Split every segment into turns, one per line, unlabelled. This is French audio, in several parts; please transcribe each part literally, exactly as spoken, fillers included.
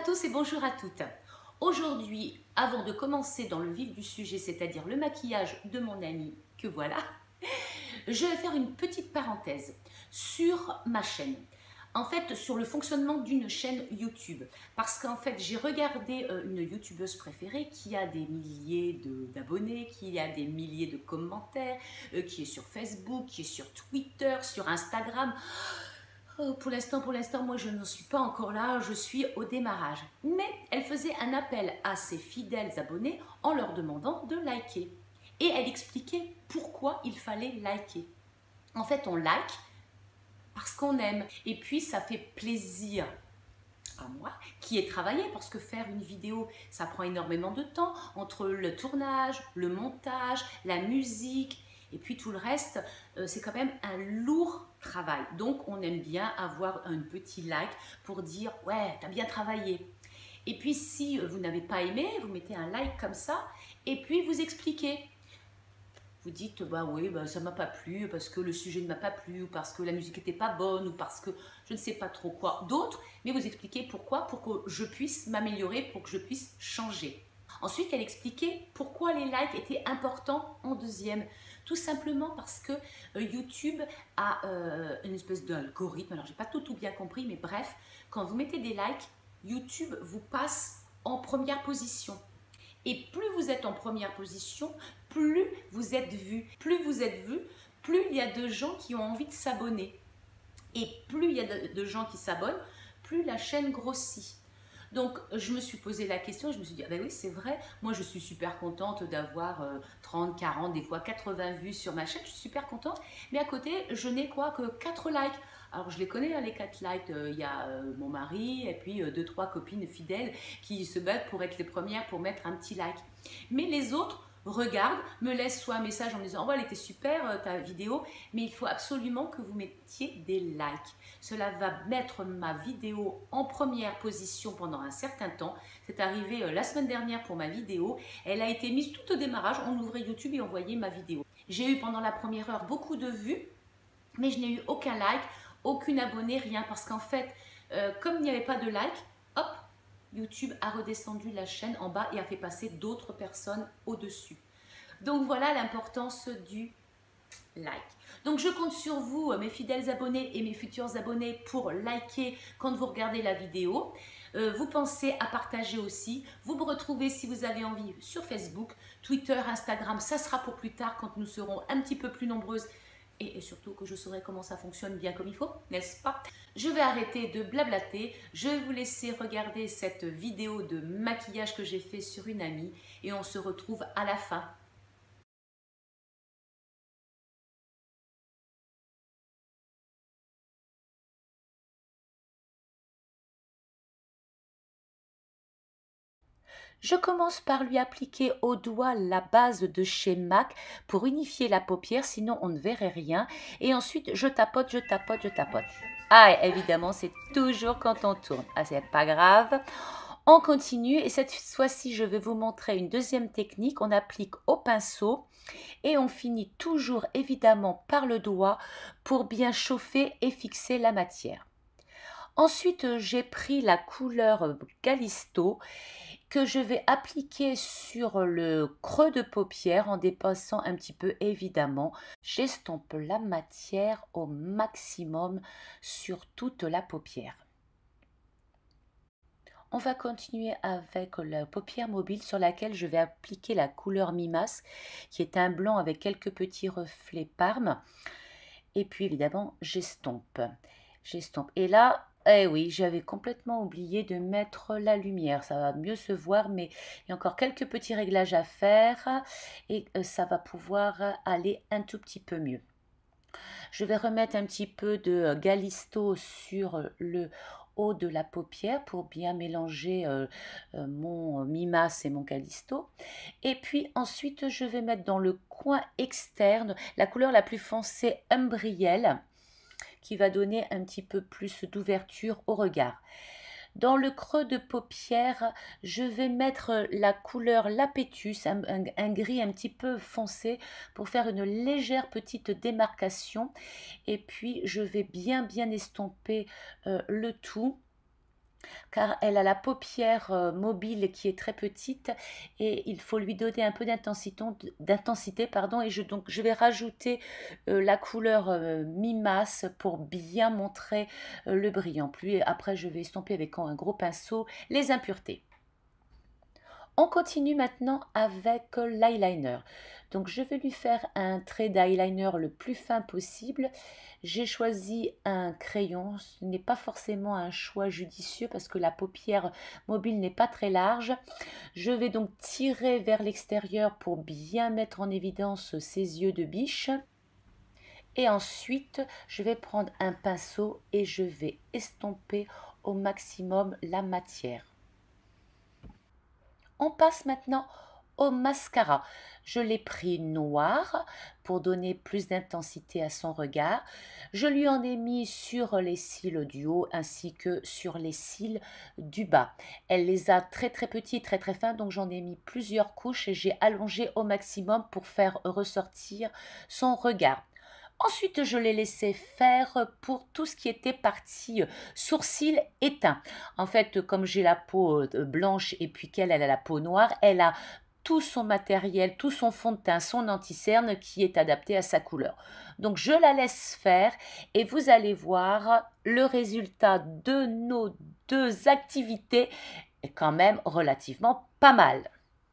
tous et bonjour à toutes. Aujourd'hui, avant de commencer dans le vif du sujet, c'est-à-dire le maquillage de mon amie, que voilà, je vais faire une petite parenthèse sur ma chaîne. En fait, sur le fonctionnement d'une chaîne YouTube. Parce qu'en fait, j'ai regardé une youtubeuse préférée qui a des milliers d'abonnés, qui a des milliers de commentaires, qui est sur Facebook, qui est sur Twitter, sur Instagram. Oh, pour l'instant, pour l'instant, moi je n'en suis pas encore là, je suis au démarrage. Mais elle faisait un appel à ses fidèles abonnés en leur demandant de liker. Et elle expliquait pourquoi il fallait liker. En fait, on like parce qu'on aime. Et puis, ça fait plaisir à moi qui ai travaillé, parce que faire une vidéo, ça prend énormément de temps entre le tournage, le montage, la musique, et puis tout le reste, euh, c'est quand même un lourd travail. Donc, on aime bien avoir un petit like pour dire « ouais, t'as bien travaillé ». Et puis, si vous n'avez pas aimé, vous mettez un like comme ça, et puis vous expliquez. Vous dites, bah oui, bah, ça ne m'a pas plu, parce que le sujet ne m'a pas plu, ou parce que la musique n'était pas bonne, ou parce que je ne sais pas trop quoi d'autre, mais vous expliquez pourquoi, pour que je puisse m'améliorer, pour que je puisse changer. Ensuite, elle expliquait pourquoi les likes étaient importants en deuxième. Tout simplement parce que euh, YouTube a euh, une espèce d'algorithme, alors j'ai pas tout, tout bien compris, mais bref, quand vous mettez des likes, YouTube vous passe en première position. Et plus vous êtes en première position, plus vous êtes vu. Plus vous êtes vu, plus il y a de gens qui ont envie de s'abonner. Et plus il y a de, de gens qui s'abonnent, plus la chaîne grossit. Donc, je me suis posé la question, je me suis dit, ah ben oui, c'est vrai, moi je suis super contente d'avoir euh, trente, quarante, des fois quatre-vingts vues sur ma chaîne, je suis super contente, mais à côté, je n'ai quoi que quatre likes. Alors, je les connais, hein, les quatre likes, il euh, y a euh, mon mari et puis euh, deux, trois copines fidèles qui se battent pour être les premières, pour mettre un petit like. Mais les autres regardent, me laissent soit un message en me disant « oh, elle était super euh, ta vidéo », mais il faut absolument que vous mettiez des likes. Cela va mettre ma vidéo en première position pendant un certain temps. C'est arrivé euh, la semaine dernière pour ma vidéo. Elle a été mise tout au démarrage. On ouvrait YouTube et on voyait ma vidéo. J'ai eu pendant la première heure beaucoup de vues, mais je n'ai eu aucun like, aucune abonnée, rien. Parce qu'en fait, euh, comme il n'y avait pas de like, hop, YouTube a redescendu la chaîne en bas et a fait passer d'autres personnes au-dessus. Donc voilà l'importance du like. Donc je compte sur vous, mes fidèles abonnés et mes futurs abonnés, pour liker quand vous regardez la vidéo. Euh, vous pensez à partager aussi. Vous me retrouvez, si vous avez envie, sur Facebook, Twitter, Instagram. Ça sera pour plus tard, quand nous serons un petit peu plus nombreuses. Et surtout que je saurai comment ça fonctionne bien comme il faut, n'est-ce pas? Je vais arrêter de blablater, je vais vous laisser regarder cette vidéo de maquillage que j'ai fait sur une amie et on se retrouve à la fin. Je commence par lui appliquer au doigt la base de chez MAC pour unifier la paupière, sinon on ne verrait rien. Et ensuite, je tapote, je tapote, je tapote. Ah, évidemment, c'est toujours quand on tourne. Ah, c'est pas grave. On continue et cette fois-ci, je vais vous montrer une deuxième technique. On applique au pinceau et on finit toujours évidemment par le doigt pour bien chauffer et fixer la matière. Ensuite, j'ai pris la couleur Galisto que je vais appliquer sur le creux de paupière en dépassant un petit peu évidemment. J'estompe la matière au maximum sur toute la paupière. On va continuer avec la paupière mobile sur laquelle je vais appliquer la couleur Mimas, qui est un blanc avec quelques petits reflets Parme. Et puis évidemment, j'estompe. J'estompe. Et là, eh oui, j'avais complètement oublié de mettre la lumière. Ça va mieux se voir, mais il y a encore quelques petits réglages à faire et ça va pouvoir aller un tout petit peu mieux. Je vais remettre un petit peu de Galisto sur le haut de la paupière pour bien mélanger euh, euh, mon Mimas et mon Galisto. Et puis ensuite, je vais mettre dans le coin externe la couleur la plus foncée Umbriel, qui va donner un petit peu plus d'ouverture au regard. Dans le creux de paupière, je vais mettre la couleur Lapétus, un, un, un gris un petit peu foncé pour faire une légère petite démarcation. Et puis, je vais bien bien estomper euh, le tout car elle a la paupière euh, mobile qui est très petite et il faut lui donner un peu d'intensité, d'intensité pardon, et je, donc, je vais rajouter euh, la couleur euh, mi-masse pour bien montrer euh, le brillant. Puis après, je vais estomper avec un gros pinceau les impuretés. On continue maintenant avec l'eyeliner. Donc je vais lui faire un trait d'eyeliner le plus fin possible. J'ai choisi un crayon, ce n'est pas forcément un choix judicieux parce que la paupière mobile n'est pas très large. Je vais donc tirer vers l'extérieur pour bien mettre en évidence ses yeux de biche. Et ensuite, je vais prendre un pinceau et je vais estomper au maximum la matière. On passe maintenant au mascara. Je l'ai pris noir pour donner plus d'intensité à son regard. Je lui en ai mis sur les cils du haut ainsi que sur les cils du bas. Elle les a très très petits, très très fins, donc j'en ai mis plusieurs couches et j'ai allongé au maximum pour faire ressortir son regard. Ensuite, je l'ai laissé faire pour tout ce qui était partie sourcils éteints. En fait, comme j'ai la peau blanche et puis qu'elle elle a la peau noire, elle a tout son matériel, tout son fond de teint, son anti-cerne qui est adapté à sa couleur. Donc, je la laisse faire et vous allez voir le résultat de nos deux activités est quand même relativement pas mal.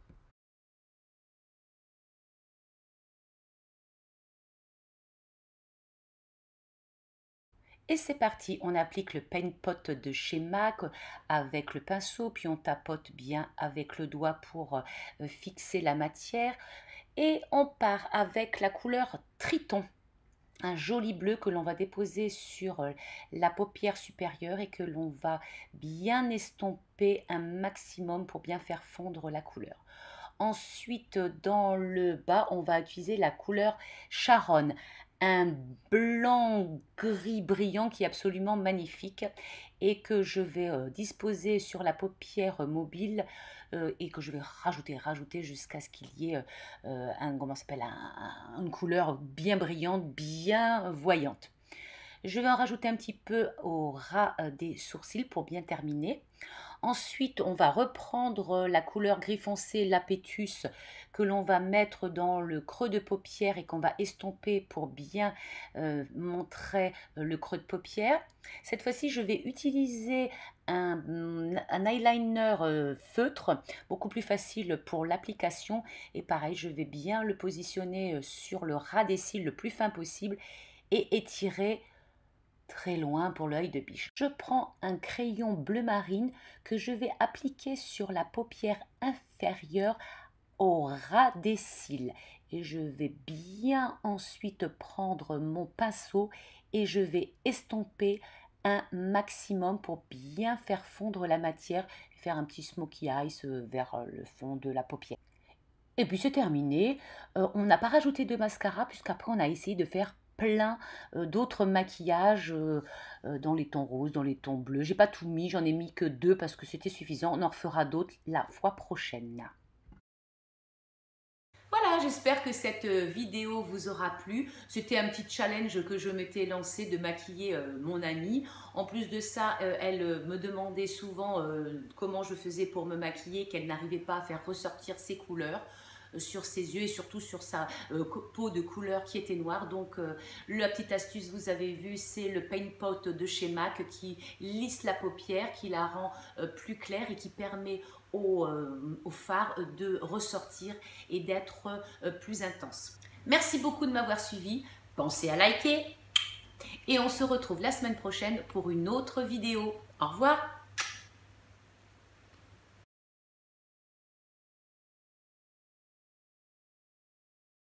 Et c'est parti, on applique le paint pot de chez MAC avec le pinceau, puis on tapote bien avec le doigt pour euh, fixer la matière. Et on part avec la couleur Triton, un joli bleu que l'on va déposer sur euh, la paupière supérieure et que l'on va bien estomper un maximum pour bien faire fondre la couleur. Ensuite, dans le bas, on va utiliser la couleur Charonne, un blanc gris brillant qui est absolument magnifique et que je vais euh, disposer sur la paupière mobile euh, et que je vais rajouter, rajouter jusqu'à ce qu'il y ait euh, un, comment s'appelle, un, un, une couleur bien brillante, bien voyante. Je vais en rajouter un petit peu au ras des sourcils pour bien terminer. Ensuite, on va reprendre la couleur gris foncé, l'apétus, que l'on va mettre dans le creux de paupière et qu'on va estomper pour bien euh, montrer le creux de paupière. Cette fois-ci, je vais utiliser un, un eyeliner euh, feutre, beaucoup plus facile pour l'application. Et pareil, je vais bien le positionner sur le ras des cils le plus fin possible et étirer très loin pour l'œil de biche. Je prends un crayon bleu marine que je vais appliquer sur la paupière inférieure au ras des cils et je vais bien ensuite prendre mon pinceau et je vais estomper un maximum pour bien faire fondre la matière et faire un petit smokey eyes vers le fond de la paupière. Et puis c'est terminé, euh, on n'a pas rajouté de mascara puisqu'après on a essayé de faire plein euh, d'autres maquillages euh, euh, dans les tons roses, dans les tons bleus. J'ai pas tout mis, j'en ai mis que deux parce que c'était suffisant. On en refera d'autres la fois prochaine. Voilà, j'espère que cette vidéo vous aura plu. C'était un petit challenge que je m'étais lancé de maquiller euh, mon amie. En plus de ça, euh, elle me demandait souvent euh, comment je faisais pour me maquiller, qu'elle n'arrivait pas à faire ressortir ses couleurs sur ses yeux et surtout sur sa euh, peau de couleur qui était noire. Donc euh, la petite astuce, vous avez vu, c'est le paint pot de chez MAC qui lisse la paupière, qui la rend euh, plus claire et qui permet au, euh, au fard de ressortir et d'être euh, plus intense. Merci beaucoup de m'avoir suivi. Pensez à liker et on se retrouve la semaine prochaine pour une autre vidéo. Au revoir.